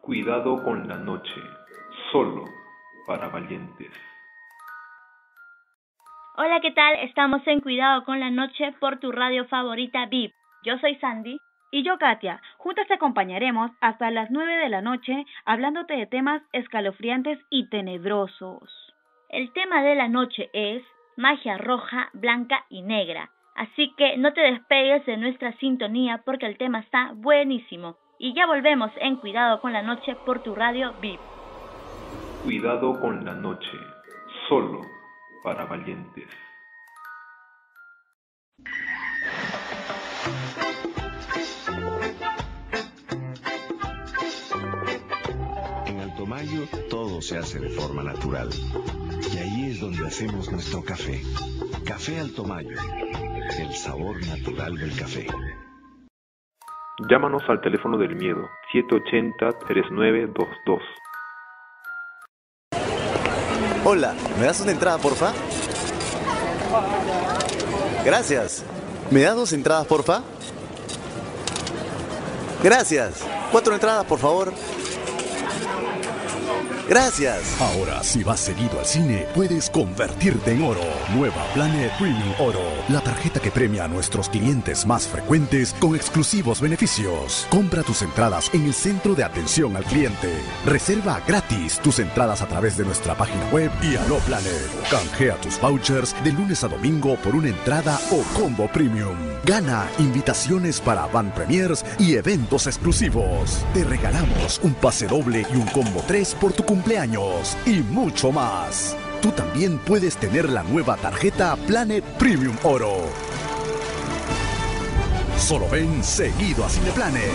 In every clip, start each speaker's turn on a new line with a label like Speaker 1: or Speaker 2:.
Speaker 1: Cuidado con la noche, solo para valientes.
Speaker 2: Hola, ¿qué tal? Estamos en Cuidado con la Noche por tu radio favorita VIP. Yo soy Sandy.
Speaker 3: Y yo, Katia. Juntas te acompañaremos hasta las 9 de la noche hablándote de temas escalofriantes y tenebrosos.
Speaker 2: El tema de la noche es magia roja, blanca y negra. Así que no te despegues de nuestra sintonía porque el tema está buenísimo. Y ya volvemos en Cuidado con la Noche por tu radio VIP.
Speaker 1: Cuidado con la noche, solo para valientes.
Speaker 4: En Altomayo todo se hace de forma natural. Y ahí es donde hacemos nuestro café. Café Altomayo, el sabor natural del café.
Speaker 1: Llámanos al teléfono del miedo, 780-3922.
Speaker 5: Hola, ¿me das una entrada, porfa? Gracias. ¿Me das 2 entradas, porfa? Gracias. 4 entradas, por favor. Gracias.
Speaker 6: Ahora, si vas seguido al cine, puedes convertirte en oro. Nueva Planet Premium Oro. La tarjeta que premia a nuestros clientes más frecuentes con exclusivos beneficios. Compra tus entradas en el centro de atención al cliente. Reserva gratis tus entradas a través de nuestra página web y Aló Planet. Canjea tus vouchers de lunes a domingo por una entrada o combo premium. Gana invitaciones para van premiers y eventos exclusivos. Te regalamos un pase doble y un combo 3 por tu cumpleaños y mucho más. Tú también puedes tener la nueva tarjeta Planet Premium Oro. Solo ven seguido a Cineplanet.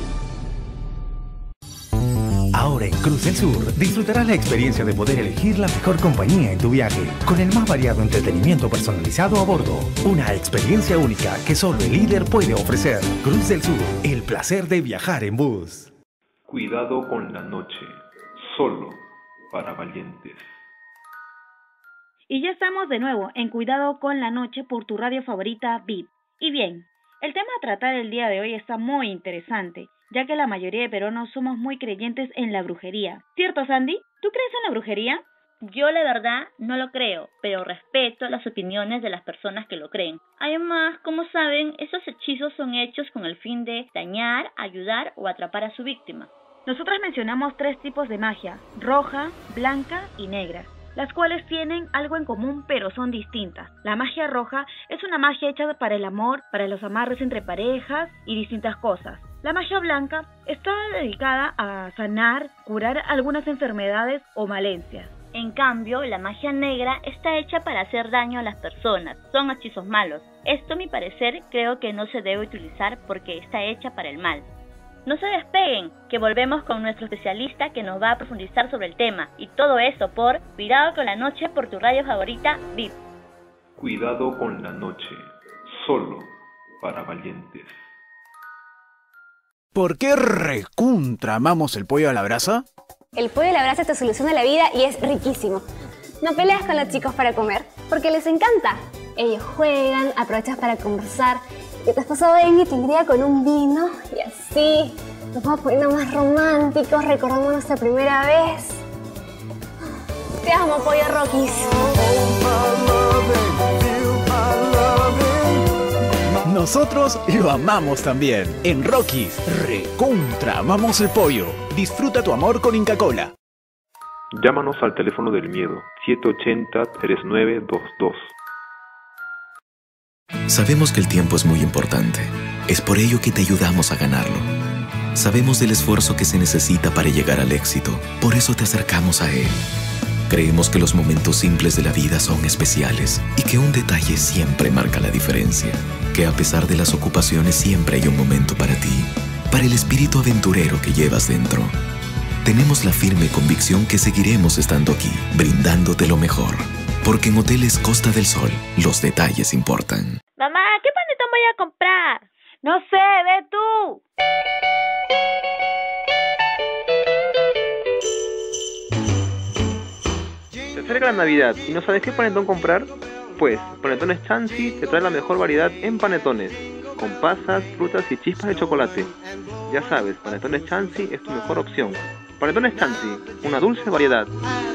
Speaker 7: Ahora en Cruz del Sur disfrutarás la experiencia de poder elegir la mejor compañía en tu viaje, con el más variado entretenimiento personalizado a bordo. Una experiencia única que solo el líder puede ofrecer. Cruz del Sur, el placer de viajar en bus.
Speaker 1: Cuidado con la noche, solo para valientes.
Speaker 3: Y ya estamos de nuevo en Cuidado con la Noche por tu radio favorita VIP. Y bien, el tema a tratar el día de hoy está muy interesante, ya que la mayoría de peruanos somos muy creyentes en la brujería. ¿Cierto, Sandy? ¿Tú crees en la brujería?
Speaker 2: Yo la verdad no lo creo, pero respeto las opiniones de las personas que lo creen. Además, como saben, esos hechizos son hechos con el fin de dañar, ayudar o atrapar a su víctima.
Speaker 3: Nosotras mencionamos 3 tipos de magia: roja, blanca y negra, las cuales tienen algo en común pero son distintas. La magia roja es una magia hecha para el amor, para los amarres entre parejas y distintas cosas. La magia blanca está dedicada a sanar, curar algunas enfermedades o malencias.
Speaker 2: En cambio, la magia negra está hecha para hacer daño a las personas, son hechizos malos. Esto, a mi parecer, creo que no se debe utilizar porque está hecha para el mal. No se despeguen, que volvemos con nuestro especialista que nos va a profundizar sobre el tema. Y todo eso por Cuidado con la Noche por tu radio favorita VIP.
Speaker 1: Cuidado con la noche, solo para valientes.
Speaker 8: ¿Por qué recontra amamos el pollo a la brasa?
Speaker 9: El pollo a la brasa te soluciona la vida y es riquísimo. No peleas con los chicos para comer, porque les encanta. Ellos juegan, aprovechas para conversar. Que te has pasado bien y te iría con un vino y así nos vamos poniendo más románticos, recordamos nuestra primera vez. Te amo, pollo Rockies.
Speaker 8: Nosotros lo amamos también. En Rockies, recontra amamos el pollo. Disfruta tu amor con Inca Kola.
Speaker 1: Llámanos al teléfono del miedo, 780-3922.
Speaker 10: Sabemos que el tiempo es muy importante. Es por ello que te ayudamos a ganarlo. Sabemos del esfuerzo que se necesita para llegar al éxito. Por eso te acercamos a él. Creemos que los momentos simples de la vida son especiales y que un detalle siempre marca la diferencia. Que a pesar de las ocupaciones siempre hay un momento para ti, para el espíritu aventurero que llevas dentro. Tenemos la firme convicción que seguiremos estando aquí, brindándote lo mejor. Porque en Hoteles Costa del Sol, los detalles importan.
Speaker 2: Mamá, ¿qué panetón voy a comprar?
Speaker 3: No sé, ve tú.
Speaker 11: Se acerca la Navidad y no sabes qué panetón comprar. Pues, Panetones Chansi te trae la mejor variedad en panetones, con pasas, frutas y chispas de chocolate. Ya sabes, Panetones Chansi es tu mejor opción. Panetones Chansi, una dulce variedad.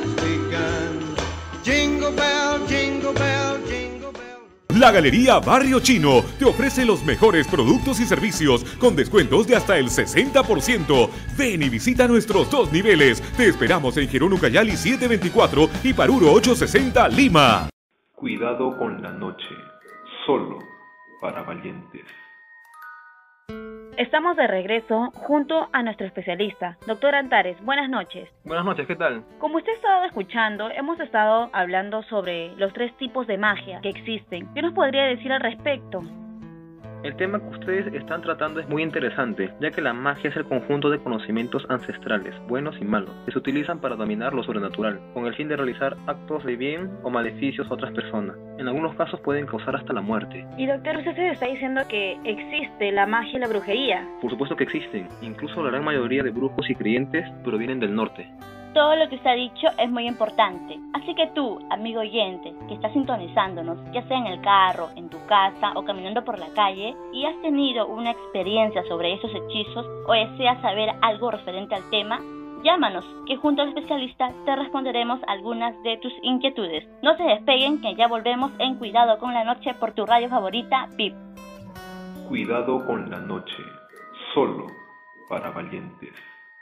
Speaker 12: La Galería Barrio Chino te ofrece los mejores productos y servicios con descuentos de hasta el 60%. Ven y visita nuestros 2 niveles. Te esperamos en Girón Ucayali 724 y Paruro 860 Lima.
Speaker 1: Cuidado con la noche, solo para valientes.
Speaker 3: Estamos de regreso junto a nuestro especialista, doctor Antares. Buenas noches.
Speaker 11: Buenas noches, ¿qué tal?
Speaker 3: Como usted ha estado escuchando, hemos estado hablando sobre los 3 tipos de magia que existen. ¿Qué nos podría decir al respecto?
Speaker 11: El tema que ustedes están tratando es muy interesante, ya que la magia es el conjunto de conocimientos ancestrales, buenos y malos, que se utilizan para dominar lo sobrenatural, con el fin de realizar actos de bien o maleficios a otras personas. En algunos casos pueden causar hasta la muerte.
Speaker 3: Y doctor, usted se está diciendo que existe la magia y la brujería.
Speaker 11: Por supuesto que existen, incluso la gran mayoría de brujos y creyentes provienen del norte.
Speaker 2: Todo lo que usted ha dicho es muy importante, así que tú, amigo oyente, que estás sintonizándonos, ya sea en el carro, en tu casa o caminando por la calle, y has tenido una experiencia sobre esos hechizos o deseas saber algo referente al tema, llámanos, que junto al especialista te responderemos algunas de tus inquietudes. No se despeguen, que ya volvemos en Cuidado con la Noche por tu radio favorita, VIP.
Speaker 1: Cuidado con la noche, solo para valientes.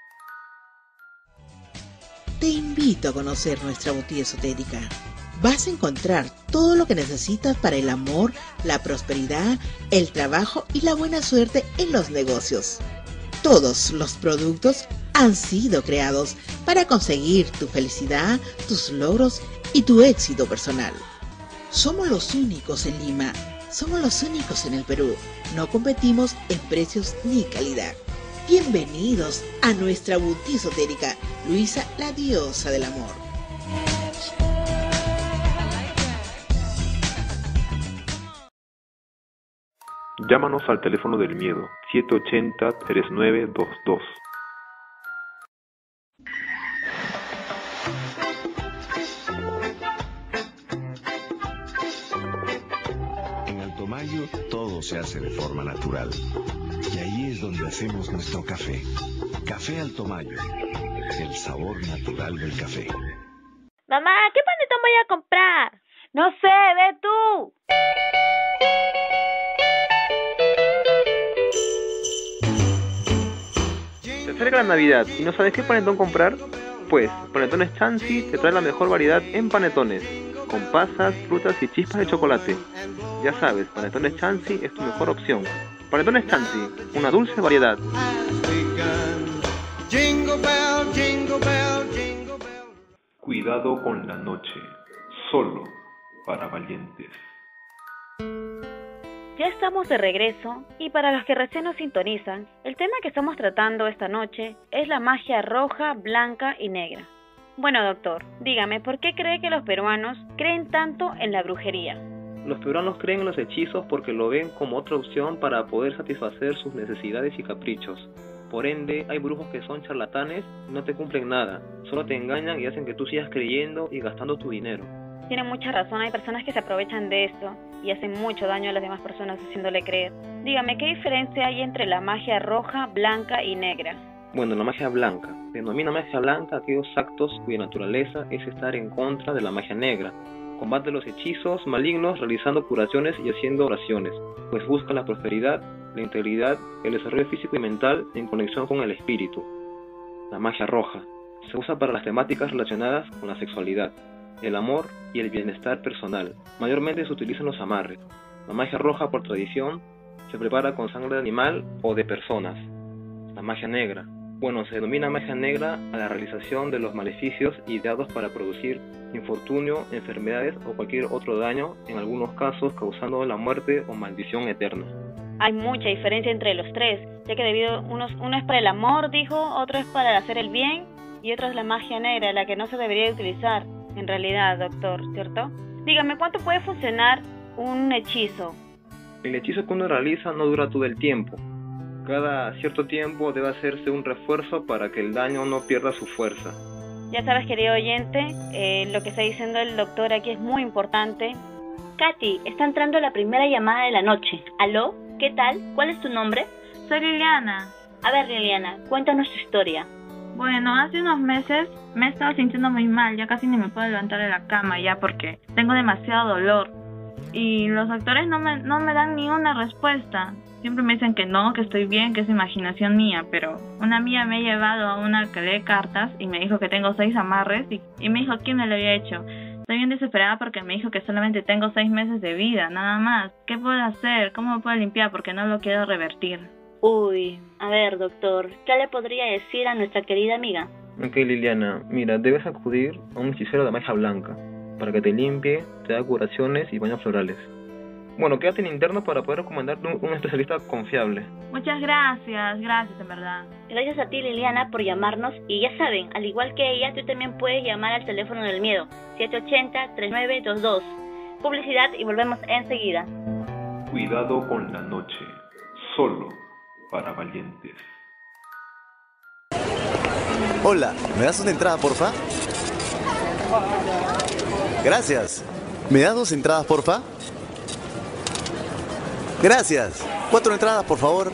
Speaker 13: Te invito a conocer nuestra boutique esotérica. Vas a encontrar todo lo que necesitas para el amor, la prosperidad, el trabajo y la buena suerte en los negocios. Todos los productos han sido creados para conseguir tu felicidad, tus logros y tu éxito personal. Somos los únicos en Lima, somos los únicos en el Perú. No competimos en precios ni calidad. Bienvenidos a nuestra boutique esotérica, Luisa, la diosa del amor.
Speaker 1: Llámanos al teléfono del miedo, 780-3922.
Speaker 4: En Altomayo todo se hace de forma natural. Y ahí es donde hacemos nuestro café. Café Altomayo, el sabor natural del café.
Speaker 2: Mamá, ¿qué panetón voy a comprar?
Speaker 3: No sé, ve tú.
Speaker 11: ¿Se acerca la Navidad y no sabes qué panetón comprar? Pues, Panetones Chansi te trae la mejor variedad en panetones, con pasas, frutas y chispas de chocolate. Ya sabes, Panetones Chansi es tu mejor opción. Panetones Chansi, una dulce variedad.
Speaker 1: Cuidado con la noche, solo para valientes.
Speaker 3: Ya estamos de regreso y para los que recién nos sintonizan, el tema que estamos tratando esta noche es la magia roja, blanca y negra. Bueno, doctor, dígame, ¿por qué cree que los peruanos creen tanto en la brujería?
Speaker 11: Los peruanos creen en los hechizos porque lo ven como otra opción para poder satisfacer sus necesidades y caprichos. Por ende, hay brujos que son charlatanes y no te cumplen nada, solo te engañan y hacen que tú sigas creyendo y gastando tu dinero.
Speaker 3: Tiene mucha razón, hay personas que se aprovechan de esto y hacen mucho daño a las demás personas haciéndole creer. Dígame, ¿qué diferencia hay entre la magia roja, blanca y negra?
Speaker 11: Bueno, la magia blanca. Denomina magia blanca aquellos actos cuya naturaleza es estar en contra de la magia negra. Combate los hechizos malignos realizando curaciones y haciendo oraciones, pues busca la prosperidad, la integridad, el desarrollo físico y mental en conexión con el espíritu. La magia roja se usa para las temáticas relacionadas con la sexualidad, el amor y el bienestar personal. Mayormente se utilizan los amarres. La magia roja, por tradición, se prepara con sangre de animal o de personas. La magia negra. Bueno, se denomina magia negra a la realización de los maleficios ideados para producir infortunio, enfermedades o cualquier otro daño, en algunos casos causando la muerte o maldición eterna.
Speaker 3: Hay mucha diferencia entre los tres, ya que uno es para el amor, dijo, otro es para hacer el bien y otro es la magia negra, la que no se debería utilizar en realidad, doctor, ¿cierto? Dígame, ¿cuánto puede funcionar un hechizo?
Speaker 11: El hechizo que uno realiza no dura todo el tiempo. Cada cierto tiempo debe hacerse un refuerzo para que el daño no pierda su fuerza.
Speaker 3: Ya sabes, querido oyente, lo que está diciendo el doctor aquí es muy importante.
Speaker 2: Katy, está entrando la primera llamada de la noche. ¿Aló? ¿Qué tal? ¿Cuál es tu nombre?
Speaker 14: Soy Liliana.
Speaker 2: A ver, Liliana, cuéntanos tu historia.
Speaker 3: Bueno, hace unos meses me he estado sintiendo muy mal, ya casi ni me puedo levantar de la cama ya porque tengo demasiado dolor. Y los doctores no me dan ni una respuesta. Siempre me dicen que no, que estoy bien, que es imaginación mía, pero una amiga me ha llevado a una que lee cartas y me dijo que tengo 6 amarres y me dijo quién me lo había hecho. Estoy bien desesperada porque me dijo que solamente tengo 6 meses de vida, nada más. ¿Qué puedo hacer? ¿Cómo me puedo limpiar? Porque no lo quiero revertir.
Speaker 2: Uy, a ver, doctor, ¿qué le podría decir a nuestra querida amiga?
Speaker 11: Ok, Liliana, mira, debes acudir a un hechicero de magia blanca para que te limpie, te haga curaciones y baños florales. Bueno, quédate en interno para poder recomendarte un especialista confiable.
Speaker 3: Muchas gracias en verdad.
Speaker 2: Gracias a ti, Liliana, por llamarnos. Y ya saben, al igual que ella, tú también puedes llamar al teléfono del miedo, 780-3922. Publicidad y volvemos enseguida.
Speaker 1: Cuidado con la noche, solo para valientes.
Speaker 5: Hola, ¿me das una entrada, porfa? Gracias. ¿Me das 2 entradas, porfa? Gracias. 4 entradas, por favor.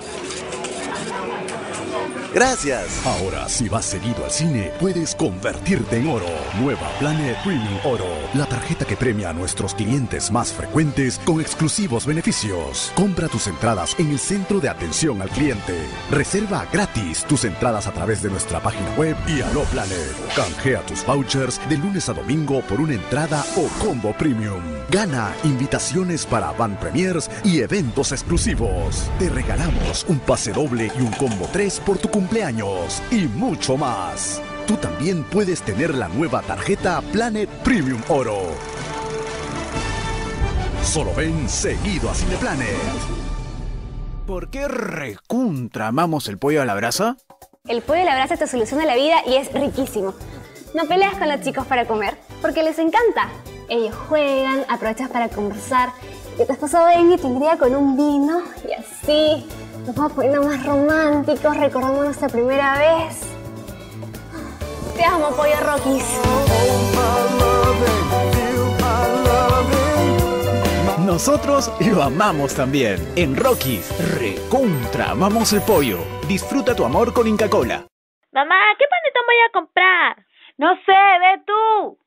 Speaker 5: Gracias.
Speaker 6: Ahora, si vas seguido al cine, puedes convertirte en oro. Nueva Planet Premium Oro. La tarjeta que premia a nuestros clientes más frecuentes con exclusivos beneficios. Compra tus entradas en el centro de atención al cliente. Reserva gratis tus entradas a través de nuestra página web y Aló Planet. Canjea tus vouchers de lunes a domingo por una entrada o combo premium. Gana invitaciones para van premiers y eventos exclusivos. Te regalamos un pase doble y un combo 3 por tu cumpleaños y mucho más. Tú también puedes tener la nueva tarjeta Planet Premium Oro. Solo ven seguido a Cineplanet.
Speaker 8: ¿Por qué recontra amamos el pollo a la brasa?
Speaker 9: El pollo a la brasa te soluciona la vida y es riquísimo. No peleas con los chicos para comer, porque les encanta. Ellos juegan, aprovechas para conversar. ¿Qué te has pasado bien y te iría con un vino? Y así nos vamos poniendo más románticos, recordamos nuestra primera vez. Te amo, pollo Rockies.
Speaker 8: Nosotros lo amamos también. En Rockies, recontra amamos el pollo. Disfruta tu amor con Inca Kola.
Speaker 2: Mamá, ¿qué panetón voy a comprar?
Speaker 3: No sé, ve tú.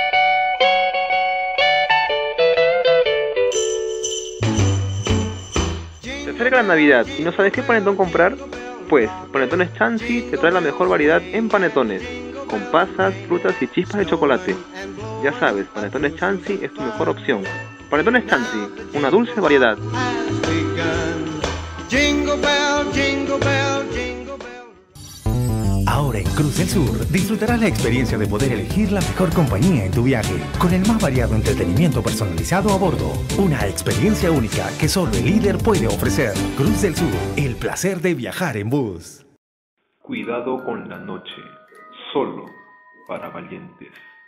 Speaker 11: ¿Te acerca la Navidad y no sabes qué panetón comprar? Pues, Panetones Chansi te trae la mejor variedad en panetones, con pasas, frutas y chispas de chocolate. Ya sabes, Panetones Chansi es tu mejor opción. Panetones Chansi, una dulce variedad.
Speaker 7: Ahora en Cruz del Sur disfrutarás la experiencia de poder elegir la mejor compañía en tu viaje, con el más variado entretenimiento personalizado a bordo. Una experiencia única que solo el líder puede ofrecer. Cruz del Sur, el placer de viajar en bus.
Speaker 1: Cuidado con la noche, solo para valientes.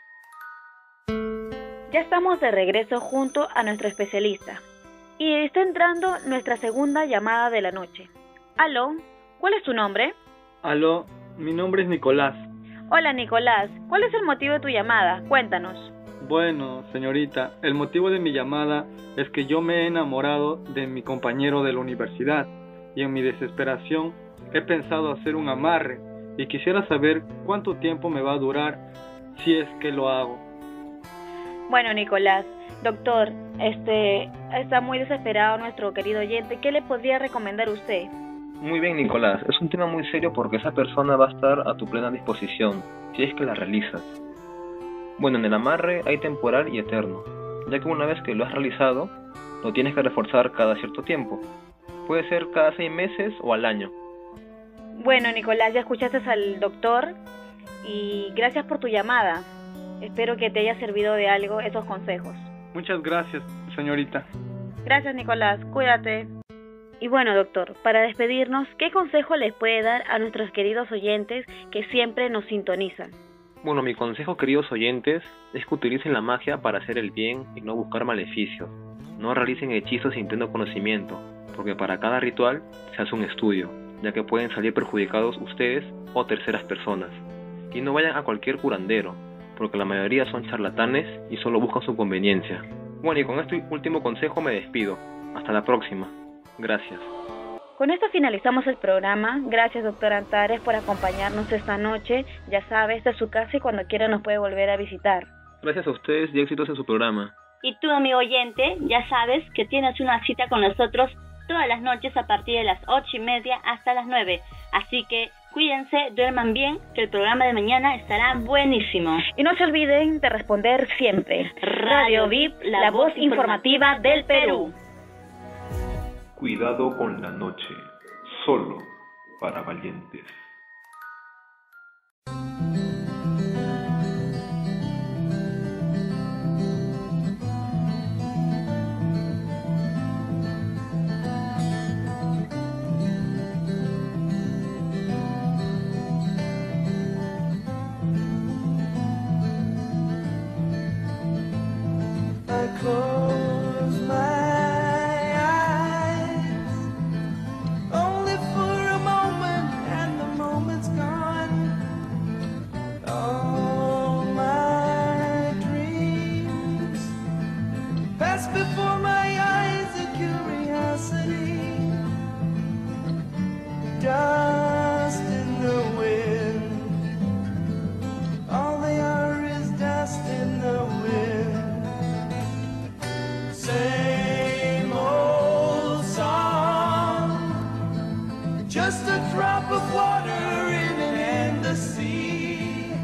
Speaker 3: Ya estamos de regreso junto a nuestro especialista. Y está entrando nuestra segunda llamada de la noche. Aló, ¿cuál es tu nombre?
Speaker 14: Aló, mi nombre es Nicolás.
Speaker 3: Hola Nicolás, ¿cuál es el motivo de tu llamada? Cuéntanos.
Speaker 14: Bueno, señorita, el motivo de mi llamada es que yo me he enamorado de mi compañero de la universidad y en mi desesperación he pensado hacer un amarre y quisiera saber cuánto tiempo me va a durar si es que lo hago.
Speaker 3: Bueno, Nicolás, doctor, está muy desesperado nuestro querido oyente. ¿Qué le podría recomendar usted?
Speaker 11: Muy bien, Nicolás, es un tema muy serio porque esa persona va a estar a tu plena disposición, si es que la realizas. Bueno, en el amarre hay temporal y eterno, ya que una vez que lo has realizado, lo tienes que reforzar cada cierto tiempo. Puede ser cada 6 meses o al año.
Speaker 3: Bueno, Nicolás, ya escuchaste al doctor y gracias por tu llamada. Espero que te haya servido de algo esos consejos.
Speaker 14: Muchas gracias, señorita.
Speaker 3: Gracias, Nicolás. Cuídate. Y bueno, doctor, para despedirnos, ¿qué consejo les puede dar a nuestros queridos oyentes que siempre nos sintonizan?
Speaker 11: Bueno, mi consejo, queridos oyentes, es que utilicen la magia para hacer el bien y no buscar maleficios. No realicen hechizos sin pleno conocimiento, porque para cada ritual se hace un estudio, ya que pueden salir perjudicados ustedes o terceras personas. Y no vayan a cualquier curandero, porque la mayoría son charlatanes y solo buscan su conveniencia. Bueno, y con este último consejo me despido. Hasta la próxima. Gracias.
Speaker 3: Con esto finalizamos el programa. Gracias, doctora Antares, por acompañarnos esta noche. Ya sabe, esta es su casa y cuando quiera nos puede volver a visitar.
Speaker 11: Gracias a ustedes y éxitos en su programa.
Speaker 2: Y tú, amigo oyente, ya sabes que tienes una cita con nosotros todas las noches a partir de las 8:30 hasta las 9. Así que cuídense, duerman bien, que el programa de mañana estará buenísimo.
Speaker 3: Y no se olviden de responder siempre. Radio VIP, la voz informativa del Perú.
Speaker 1: Cuidado con la noche, solo para valientes.
Speaker 15: Close my eyes, only for a moment, and the moment's gone. All my dreams pass before my eyes, a curiosity, dust in the wind. All they are is dust in the wind. Same old song, just a drop of water in an endless sea.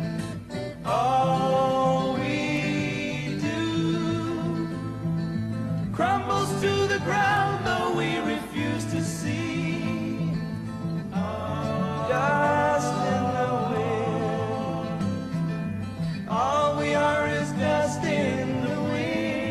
Speaker 15: All we do crumbles to the ground, though we refuse to see. Dust in the wind. All we are is dust in the wind.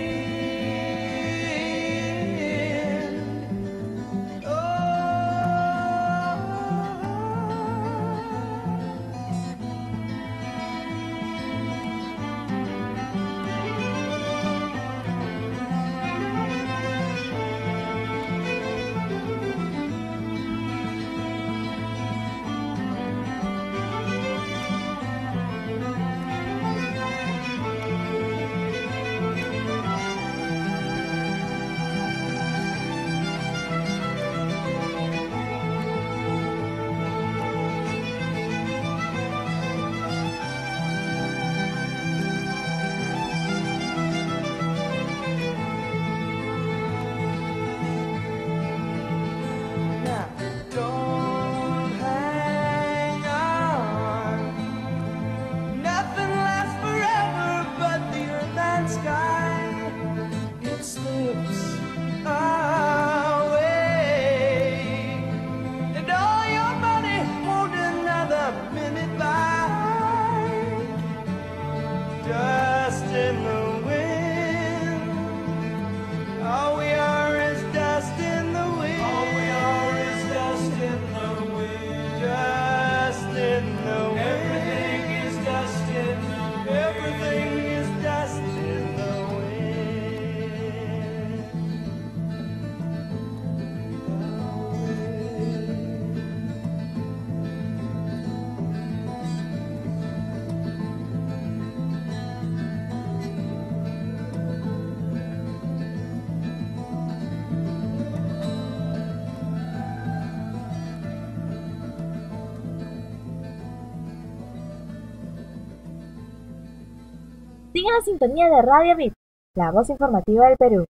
Speaker 16: Sigue la sintonía de Radio VIP, la voz informativa del Perú.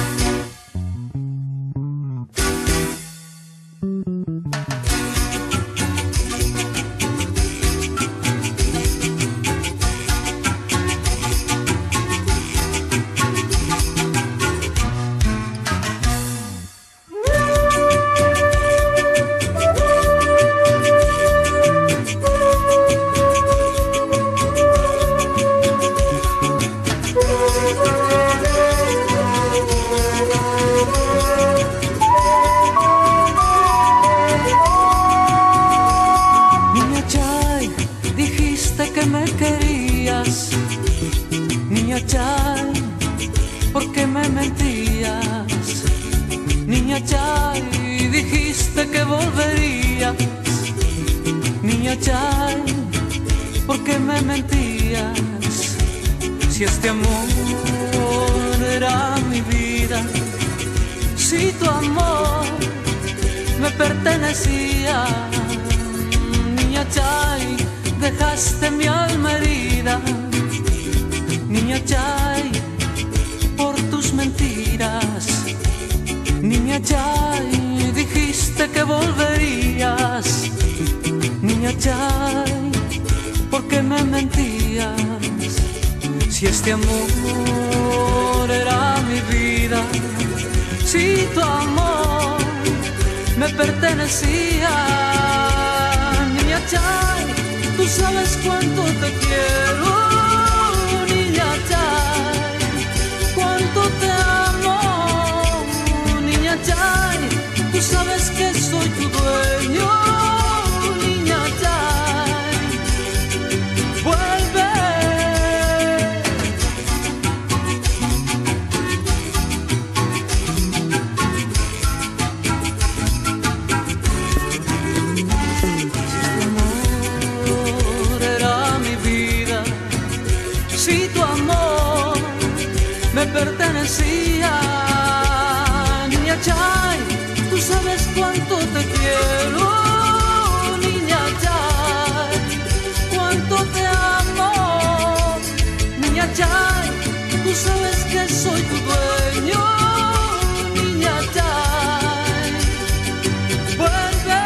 Speaker 15: Si este amor era mi vida, si tu amor me pertenecía. Niña Chay, dejaste mi alma herida. Niña Chay, por tus mentiras. Niña Chay, dijiste que volverías. Niña Chay, ¿por qué me mentías? Si este amor era mi vida, si tu amor me pertenecía. Niña Chay, tú sabes cuánto te quiero. Niña Chay, cuánto te amo. Niña Chay, tú sabes que soy tu dueño. Niña Chay, vuelve. Me pertenecía. Niña Chay, tú sabes cuánto te quiero. Niña Chay, cuánto te amo. Niña Chay, tú sabes que soy tu dueño. Niña Chay, vuelve.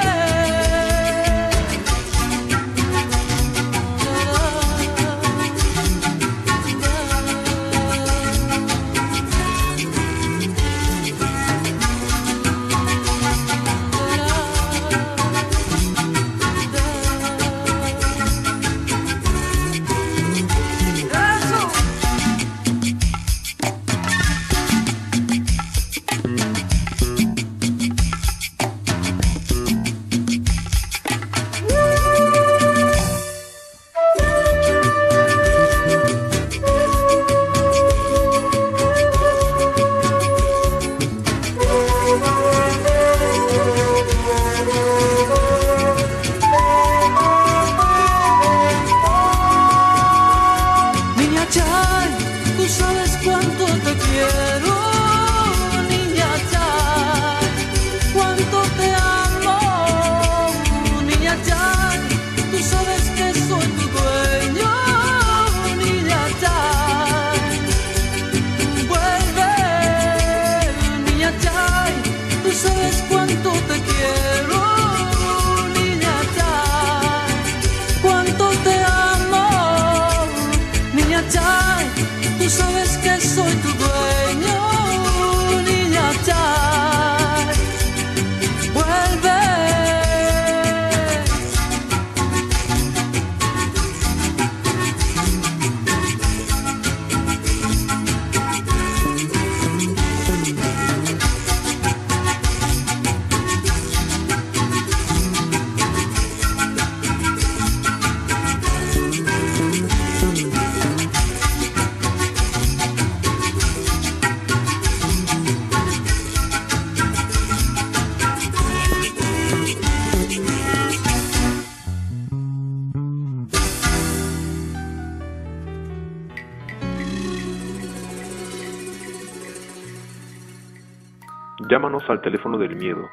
Speaker 1: Llámanos al teléfono del miedo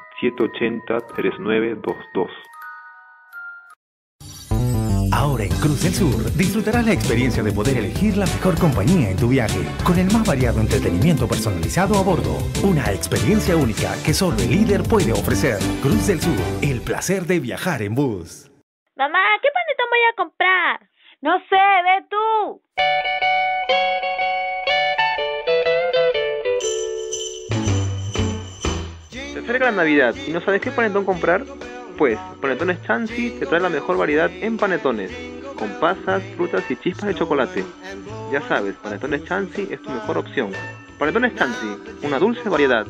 Speaker 1: 780-3922.
Speaker 7: Ahora en Cruz del Sur disfrutarás la experiencia de poder elegir la mejor compañía en tu viaje, con el más variado entretenimiento personalizado a bordo. Una experiencia única que solo el líder puede ofrecer. Cruz del Sur, el placer de viajar en bus.
Speaker 2: Mamá, ¿qué panetón voy a comprar?
Speaker 3: No sé, ve tú.
Speaker 11: ¿Se acerca la Navidad y no sabes qué panetón comprar? Pues Panetones Chansi te trae la mejor variedad en panetones, con pasas, frutas y chispas de chocolate. Ya sabes, Panetones Chansi es tu mejor opción. Panetones Chansi, una dulce variedad.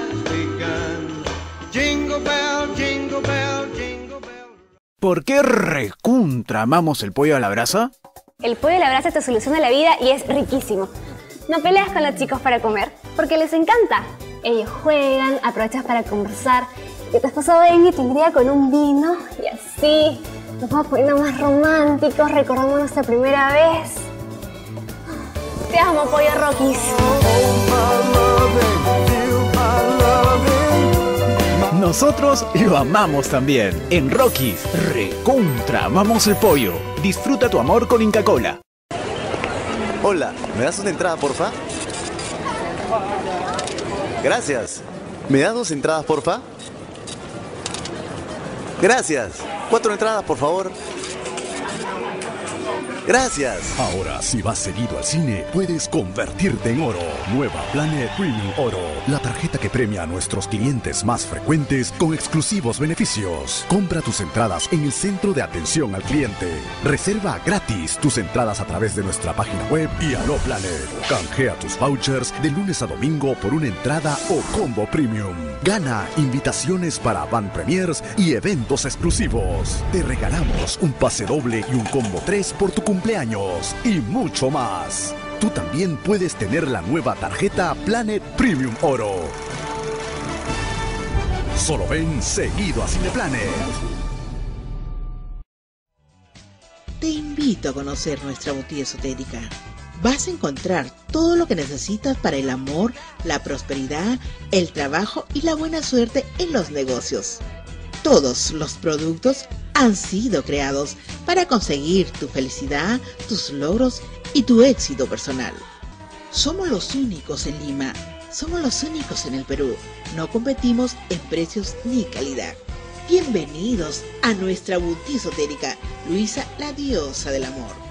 Speaker 8: ¿Por qué recontra amamos el pollo a la brasa?
Speaker 9: El pollo a la brasa te soluciona la vida y es riquísimo. No peleas con los chicos para comer, porque les encanta. Ellos juegan, aprovechas para conversar. Que te has pasado bien y te engría con un vino y así nos vamos poniendo más románticos, recordamos nuestra primera vez. Te amo, pollo Rockies.
Speaker 8: Nosotros lo amamos también. En Rockies, recontra amamos el pollo. Disfruta tu amor con Inca Kola.
Speaker 5: Hola, ¿me das una entrada, porfa? Gracias. ¿Me das 2 entradas, porfa? Gracias. 4 entradas, por favor. Gracias.
Speaker 6: Ahora, si vas seguido al cine, puedes convertirte en oro. Nueva Planet Premium Oro. La tarjeta que premia a nuestros clientes más frecuentes con exclusivos beneficios. Compra tus entradas en el centro de atención al cliente. Reserva gratis tus entradas a través de nuestra página web y Aló Planet. Canjea tus vouchers de lunes a domingo por una entrada o combo premium. Gana invitaciones van premiers y eventos exclusivos. Te regalamos un pase doble y un combo 3 por tu cumpleaños y mucho más. Tú también puedes tener la nueva tarjeta Planet Premium Oro. Solo ven seguido a Cineplanet.
Speaker 13: Te invito a conocer nuestra boutique esotérica. Vas a encontrar todo lo que necesitas para el amor, la prosperidad, el trabajo y la buena suerte en los negocios. Todos los productos han sido creados para conseguir tu felicidad, tus logros y tu éxito personal. Somos los únicos en Lima, somos los únicos en el Perú. No competimos en precios ni calidad. Bienvenidos a nuestra boutique esotérica, Luisa, la diosa del amor.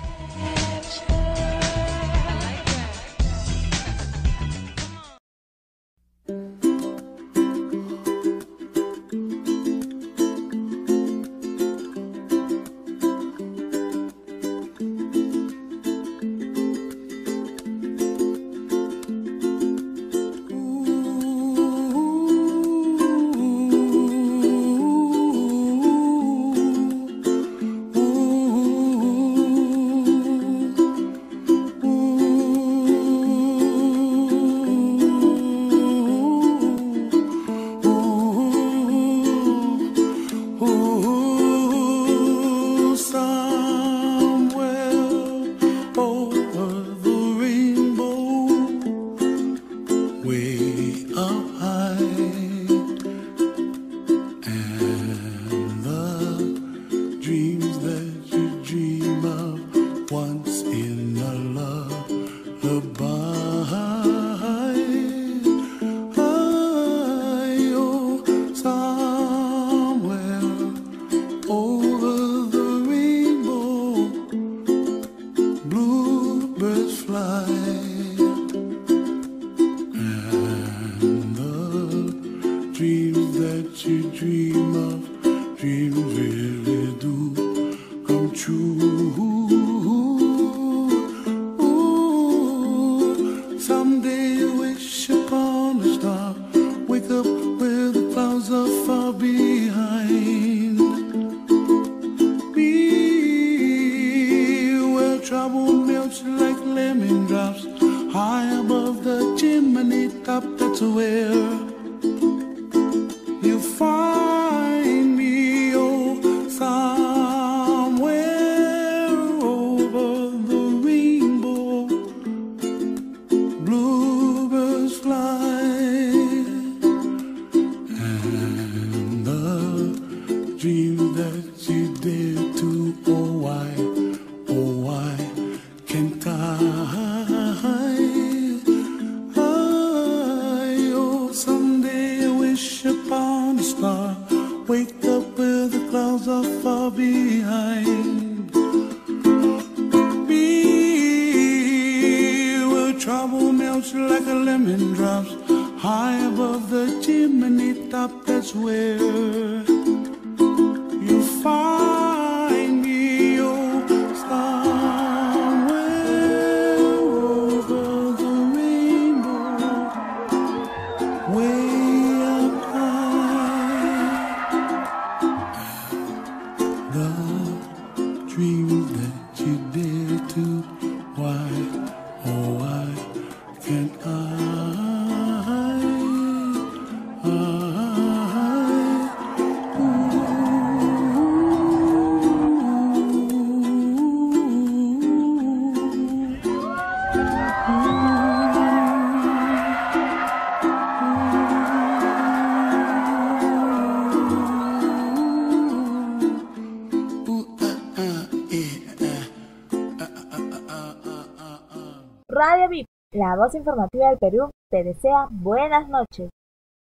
Speaker 16: Radio VIP, la voz informativa del Perú, te desea buenas noches.